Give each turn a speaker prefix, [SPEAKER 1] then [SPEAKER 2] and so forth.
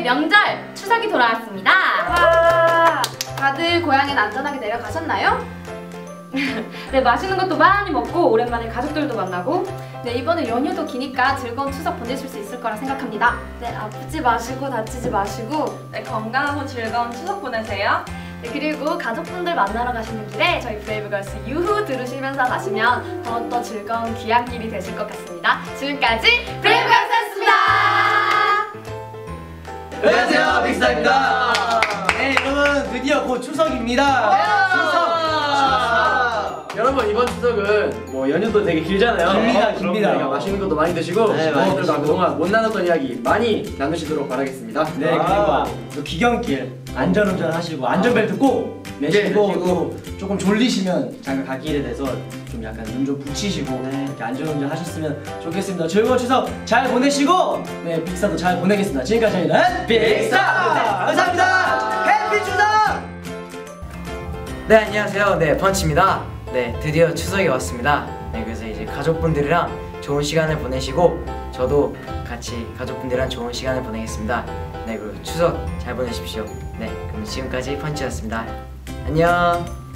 [SPEAKER 1] 명절 추석이 돌아왔습니다.
[SPEAKER 2] 와, 다들 고향엔 안전하게 내려가셨나요?
[SPEAKER 3] 네, 맛있는 것도 많이 먹고 오랜만에 가족들도 만나고
[SPEAKER 2] 네, 이번에 연휴도 기니까 즐거운 추석 보내실 수 있을 거라 생각합니다.
[SPEAKER 4] 네, 아프지 마시고 다치지 마시고
[SPEAKER 1] 네, 건강하고 즐거운 추석 보내세요.
[SPEAKER 4] 네, 그리고 가족분들 만나러 가시는 길에 저희 브레이브걸스 유후 들으시면서 가시면 더욱더 즐거운 귀향길이 되실 것 같습니다. 지금까지 브레이브걸스였습니다.
[SPEAKER 5] 안녕하세요, 빅스타입니다. 네, 여러분 드디어 곧 추석입니다. 추석.
[SPEAKER 6] 여러분 이번 추석은 뭐 연휴도 되게 길잖아요.
[SPEAKER 5] 깁니다.
[SPEAKER 6] 맛있는 것도 많이 드시고
[SPEAKER 5] 네, 많이
[SPEAKER 6] 부모들과
[SPEAKER 5] 드시고.
[SPEAKER 6] 그동안 못 나눴던 이야기 많이 나누시도록 바라겠습니다.
[SPEAKER 5] 네, 그리고 또 귀경길 안전운전 하시고 안전벨트 꼭 매시고
[SPEAKER 6] 네,
[SPEAKER 5] 또 조금 졸리시면 잠깐 갓길에 대해서 좀 약간 눈 좀 붙이시고 이렇게 안전운전 하셨으면 좋겠습니다. 즐거운 추석 잘 보내시고 네, 빅스타도 잘 보내겠습니다. 지금까지 저희는 빅스타! 감사합니다. 해피 추석!
[SPEAKER 7] 네, 안녕하세요. 네, 펀치입니다. 네, 드디어 추석이 왔습니다. 네, 그래서 이제 가족분들이랑 좋은 시간을 보내시고 저도 같이 가족분들이랑 좋은 시간을 보내겠습니다. 네, 그리고 추석 잘 보내십시오. 네, 그럼 지금까지 펀치였습니다. 안녕.